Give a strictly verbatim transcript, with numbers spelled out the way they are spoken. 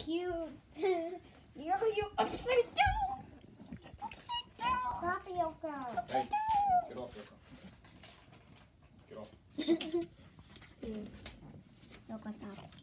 cute. You're you upside down. Upside down. Tapioca. Upside Hey, down. get off, Yoka. Get off. Yoka, stop.